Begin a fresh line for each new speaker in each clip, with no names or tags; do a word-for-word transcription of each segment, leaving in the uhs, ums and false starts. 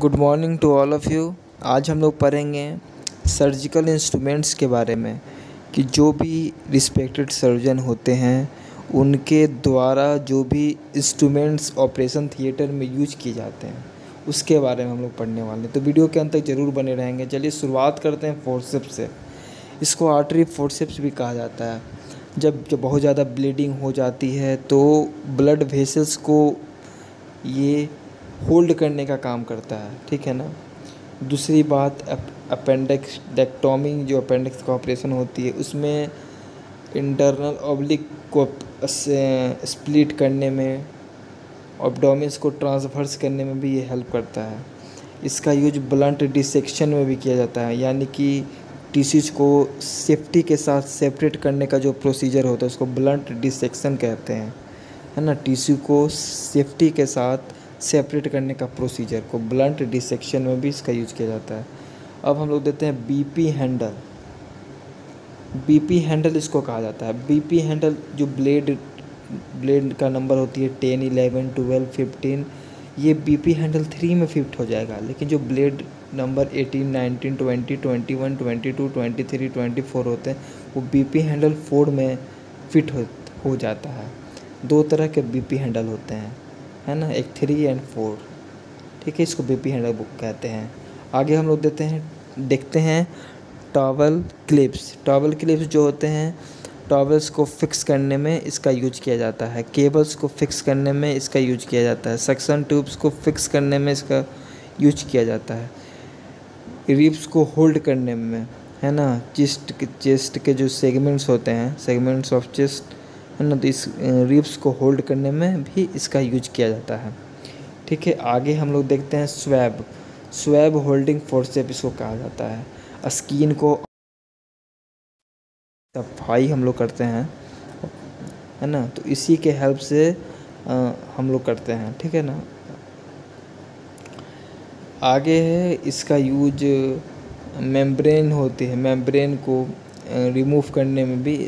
Good morning to all of you. आज हम लोग पढ़ेंगे सर्जिकल इंस्ट्रूमेंट्स के बारे में कि जो भी रिस्पेक्टेड सर्जन होते हैं उनके द्वारा जो भी इंस्ट्रूमेंट्स ऑपरेशन थिएटर में यूज किए जाते हैं उसके बारे में हम लोग पढ़ने वाले हैं। तो वीडियो के अंत तक ज़रूर बने रहेंगे। चलिए शुरुआत करते हैं फोर्सेप्स से। इसको आर्टरी फोर्सेप्स भी कहा जाता है। जब जब बहुत ज़्यादा ब्लीडिंग हो जाती है तो ब्लड वेसल्स को ये होल्ड करने का काम करता है, ठीक है ना। दूसरी बात, अपेंडिक्सेक्टॉमी जो अपेंडिक्स का ऑपरेशन होती है उसमें इंटरनल ऑब्लिक को स्प्लिट करने में, एब्डोमेन को ट्रांसवर्स करने में भी ये हेल्प करता है। इसका यूज ब्लंट डिसेक्शन में भी किया जाता है, यानी कि टिश्यूज को सेफ्टी के साथ सेपरेट करने का जो प्रोसीजर होता है उसको ब्लंट डिसेक्शन कहते हैं, है ना। टिश्यू को सेफ्टी के साथ सेपरेट करने का प्रोसीजर को ब्लंट डिसेक्शन में भी इसका यूज किया जाता है। अब हम लोग देते हैं बीपी हैंडल। बीपी हैंडल इसको कहा जाता है। बीपी हैंडल जो ब्लेड ब्लेड का नंबर होती है टेन, इलेवन, ट्वेल्व, फिफ्टीन, ये बीपी हैंडल थ्री में फिट हो जाएगा। लेकिन जो blade number eighteen, nineteen, twenty, twenty one, twenty two, twenty three, twenty four होते हैं वो बीपी हैंडल फोर में फिट हो हो जाता है। दो तरह के बीपी हैंडल होते हैं, है ना, एक थ्री एंड फोर, ठीक है। इसको बीपी हैंडल बुक कहते हैं। आगे हम लोग देते हैं देखते हैं टॉवल क्लिप्स। टॉवल क्लिप्स जो होते हैं, टॉवल्स को फिक्स करने में इसका यूज किया जाता है। केबल्स को फिक्स करने में इसका यूज किया जाता है। सक्शन ट्यूब्स को फिक्स करने में इसका यूज किया जाता है। रिब्स को होल्ड करने में, है ना, चेस्ट के चेस्ट के जो सेगमेंट्स होते हैं, सेगमेंट्स ऑफ चेस्ट, है ना, तो इस रिब्स को होल्ड करने में भी इसका यूज किया जाता है, ठीक है। आगे हम लोग देखते हैं स्वैब। स्वैब होल्डिंग फोर्सेप इसको कहा जाता है। स्किन को सफाई हम लोग करते हैं, है ना, तो इसी के हेल्प से आ, हम लोग करते हैं, ठीक है ना। आगे है इसका यूज मेम्ब्रेन होती है, मेम्ब्रेन को रिमूव करने में भी,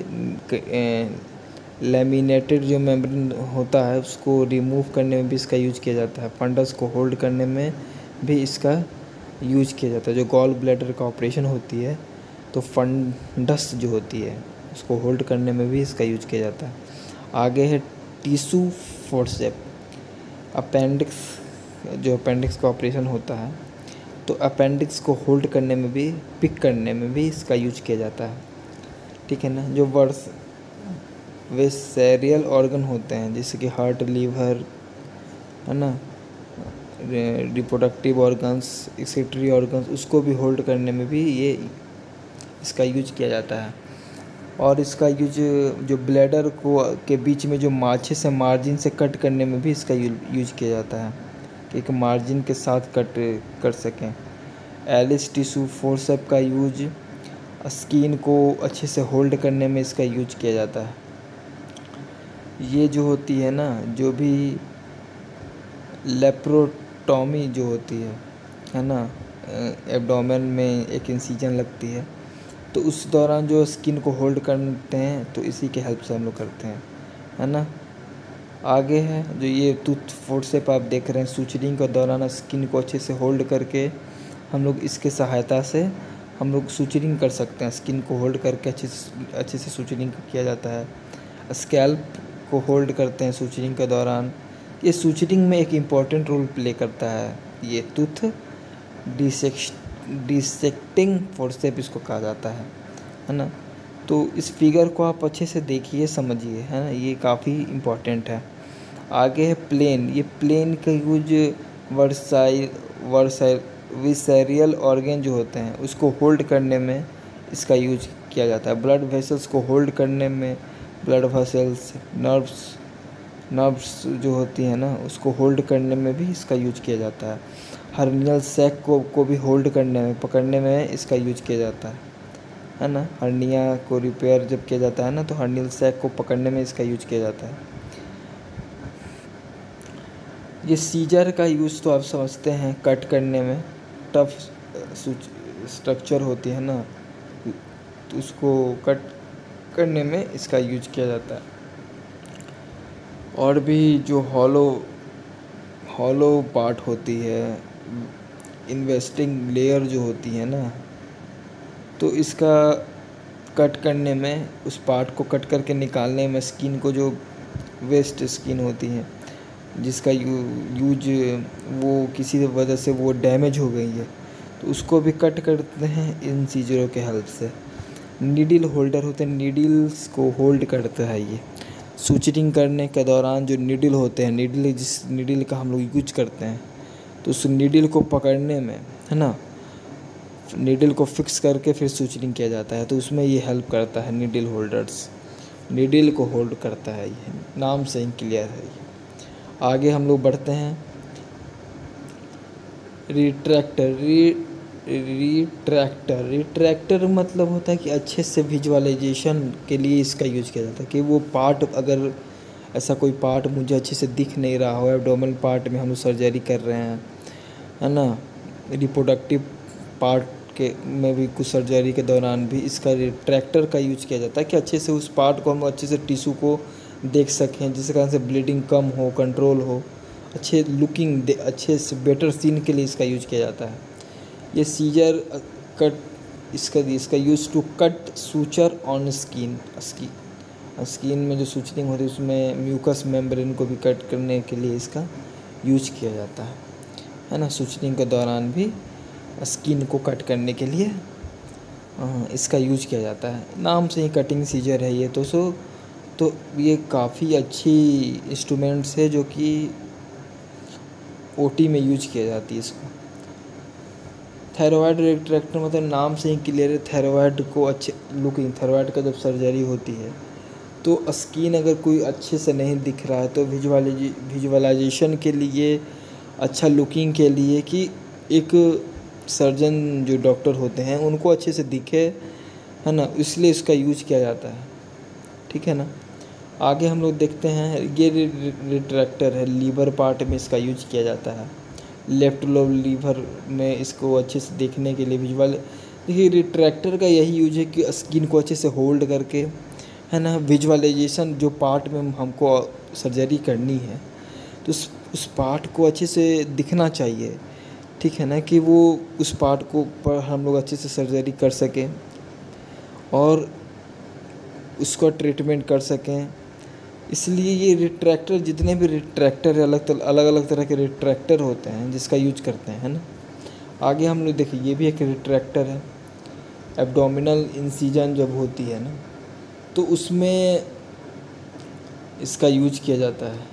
लैमिनेटेड जो मेम्ब्रेन होता है उसको रिमूव करने में भी इसका यूज किया जाता है। फंडस को होल्ड करने में भी इसका यूज किया जाता है। जो गॉल ब्लैडर का ऑपरेशन होती है तो फंडस जो होती है उसको होल्ड करने में भी इसका यूज किया जाता है। आगे है टिश्यू फोर्सेप। अपेंडिक्स जो अपेंडिक्स का ऑपरेशन होता है तो अपेंडिक्स को होल्ड करने में भी, पिक करने में भी इसका यूज किया जाता है, ठीक है ना। जो वर्स वेसेरियल ऑर्गन होते हैं जैसे कि हार्ट, लीवर, है ना, रिप्रोडक्टिव ऑर्गन्स, एक्सेक्रेटरी ऑर्गन्स, उसको भी होल्ड करने में भी ये इसका यूज किया जाता है। और इसका यूज जो ब्लैडर को के बीच में जो माछे से मार्जिन से कट करने में भी इसका यूज किया जाता है कि एक मार्जिन के साथ कट कर सकें। एलिस टिश्यू फोर्सेप का यूज स्किन को अच्छे से होल्ड करने में इसका यूज किया जाता है। ये जो होती है ना, जो भी लेप्रोटॉमी जो होती है है ना, एब्डोमेन में एक इंसिजन लगती है तो उस दौरान जो स्किन को होल्ड करते हैं तो इसी के हेल्प से हम लोग करते हैं, है ना। आगे है जो ये टूथ फोर्सेप आप देख रहे हैं, सुचरिंग के दौरान स्किन को अच्छे से होल्ड करके हम लोग इसके सहायता से हम लोग सुचरिंग कर सकते हैं। स्किन को होल्ड करके अच्छे से अच्छे से सुचरिंग किया जाता है। स्कैल्प को होल्ड करते हैं सुचरिंग के दौरान। ये सुचरिंग में एक इम्पॉर्टेंट रोल प्ले करता है। ये टूथ डिसेक्ट डिसेक्टिंग फोर्सेप इसको कहा जाता है, है ना। तो इस फिगर को आप अच्छे से देखिए, समझिए, है ना, ये काफ़ी इम्पॉर्टेंट है। आगे है प्लेन। ये प्लेन का यूज वर्साइल वर्साइल विसेरियल ऑर्गन जो होते हैं उसको होल्ड करने में इसका यूज किया जाता है। ब्लड वेसल्स को होल्ड करने में, ब्लड वेसल्स, नर्व्स नर्व्स जो होती हैं ना उसको होल्ड करने में भी इसका यूज किया जाता है। हर्नियल सैक को को भी होल्ड करने में, पकड़ने में इसका यूज किया जाता है, है ना। हर्निया को रिपेयर जब किया जाता है ना तो हर्नियल सैक को पकड़ने में इसका यूज किया जाता है। ये सीजर का यूज़ तो आप समझते हैं, कट करने में, टफ स्ट्रक्चर होती है ना तो उसको कट करने में इसका यूज किया जाता है। और भी जो हॉलो हॉलो पार्ट होती है, इन्वेस्टिंग लेयर जो होती है ना, तो इसका कट करने में, उस पार्ट को कट करके निकालने में, स्किन को जो वेस्ट स्किन होती है जिसका यू यूज वो किसी वजह से वो डैमेज हो गई है, तो उसको भी कट करते हैं इन सीजरों के हेल्प से। नीडल होल्डर होते हैं, नीडल्स को होल्ड करता है ये। सूचरिंग करने के दौरान जो नीडल होते हैं, नीडल जिस नीडल का हम लोग यूज करते हैं, तो उस नीडल को पकड़ने में, है ना, नीडल को फिक्स करके फिर सूचरिंग किया जाता है, तो उसमें ये हेल्प करता है। नीडल होल्डर्स नीडल को होल्ड करता है, ये नाम से ही क्लियर है ये। आगे हम लोग बढ़ते हैं। रिट्रैक्टर री रिट्रैक्टर रिट्रैक्टर मतलब होता है कि अच्छे से विजुअलाइजेशन के लिए इसका यूज किया जाता है, कि वो पार्ट, अगर ऐसा कोई पार्ट मुझे अच्छे से दिख नहीं रहा हो, एब्डोमेन पार्ट में हम लोग सर्जरी कर रहे हैं, है ना, रिप्रोडक्टिव पार्ट के में भी कुछ सर्जरी के दौरान भी इसका रिट्रैक्टर का यूज किया जाता है, कि अच्छे से उस पार्ट को हम अच्छे से टिश्यू को देख सकें, जिसके कारण से ब्लीडिंग कम हो, कंट्रोल हो, अच्छे लुकिंग दे, अच्छे से बेटर सीन के लिए इसका यूज किया जाता है। ये सीजर कट, इसका इसका use to cut suture on skin skin skin में जो सूचरिंग होती है उसमें म्यूकस मेम्ब्रेन को भी कट करने के लिए इसका यूज किया जाता है, है ना। सूचरिंग के दौरान भी स्किन को कट करने के लिए इसका यूज किया जाता है। नाम से ही कटिंग सीजर है ये, तो सो तो ये काफ़ी अच्छी इंस्ट्रूमेंट्स है जो कि ओटी में यूज किया जाती है इसको। थायराइड रिट्रैक्टर मतलब नाम से ही क्लियर है, थायराइड को अच्छे लुकिंग, थायराइड का जब सर्जरी होती है तो स्किन अगर कोई अच्छे से नहीं दिख रहा है तो विजुअलाइजे विजुअलाइजेशन के लिए, अच्छा लुकिंग के लिए, कि एक सर्जन जो डॉक्टर होते हैं उनको अच्छे से दिखे, है ना, इसलिए इसका यूज किया जाता है, ठीक है ना। आगे हम लोग देखते हैं, ये रिट्रैक्टर है, लीवर पार्ट में इसका यूज किया जाता है। लेफ्ट लोब लीवर में इसको अच्छे से देखने के लिए विजुअल, देखिए रिट्रैक्टर का यही यूज है कि स्किन को अच्छे से होल्ड करके, है ना, विजुअलाइजेशन जो पार्ट में हमको सर्जरी करनी है तो उस उस पार्ट को अच्छे से दिखना चाहिए, ठीक है ना, कि वो उस पार्ट को पर हम लोग अच्छे से सर्जरी कर सकें और उसका ट्रीटमेंट कर सकें। इसलिए ये रिट्रैक्टर, जितने भी रिट्रैक्टर अलग अलग अलग तरह के रिट्रैक्टर होते हैं जिसका यूज करते हैं, है ना। आगे हम लोग देखिए, ये भी एक रिट्रैक्टर है। एब्डोमिनल इंसिजन जब होती है ना, तो उसमें इसका यूज किया जाता है।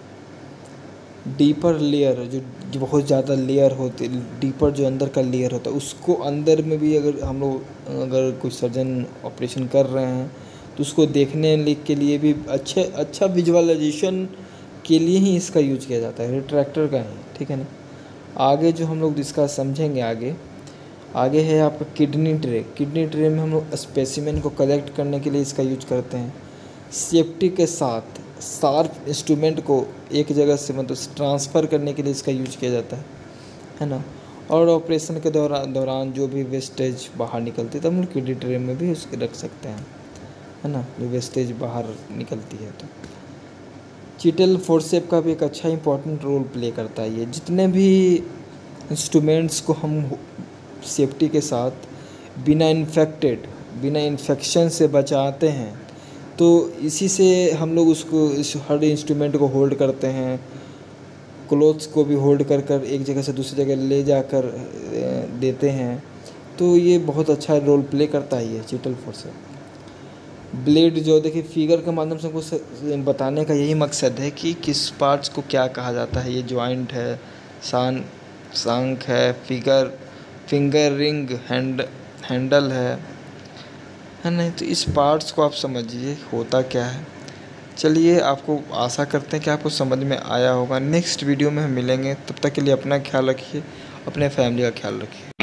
डीपर लेयर, जो जो बहुत ज़्यादा लेयर होती है, डीपर जो अंदर का लेयर होता है, उसको अंदर में भी अगर हम लोग, अगर कोई सर्जन ऑपरेशन कर रहे हैं तो उसको देखने के लिए भी अच्छे अच्छा विजुअलाइजेशन के लिए ही इसका यूज किया जाता है, रिट्रैक्टर का ही, ठीक है ना। आगे जो हम लोग इसका समझेंगे, आगे आगे है आपका किडनी ट्रे। किडनी ट्रे में हम लोग स्पेसिमेन को कलेक्ट करने के लिए इसका यूज करते हैं। सेफ्टी के साथ शार्प इंस्ट्रूमेंट को एक जगह से मतलब ट्रांसफ़र करने के लिए इसका यूज किया जाता है, है ना। और ऑपरेशन के दौरान दौरान जो भी वेस्टेज बाहर निकलती है तो हम लोग किडनी ट्रे में भी उसके रख सकते हैं, है ना, जो वेस्टेज बाहर निकलती है। तो चिटल फोर्सेप का भी एक अच्छा इंपॉर्टेंट रोल प्ले करता है ये। जितने भी इंस्ट्रूमेंट्स को हम सेफ्टी के साथ बिना इन्फेक्टेड बिना इन्फेक्शन से बचाते हैं, तो इसी से हम लोग उसको, इस हर इंस्ट्रूमेंट को होल्ड करते हैं। क्लोथ्स को भी होल्ड कर कर एक जगह से दूसरी जगह ले जाकर देते हैं, तो ये बहुत अच्छा रोल प्ले करता है ये चिटल फोर्सेप। ब्लेड जो देखिए फिगर के माध्यम से हमको बताने का यही मकसद है कि किस पार्ट्स को क्या कहा जाता है। ये जॉइंट है, सान सांख है, figure finger ring hand handle है है नहीं, तो इस पार्ट्स को आप समझिए होता क्या है। चलिए, आपको आशा करते हैं कि आपको समझ में आया होगा। नेक्स्ट वीडियो में हम मिलेंगे, तब तक के लिए अपना ख्याल रखिए, अपने फैमिली का ख्याल रखिए।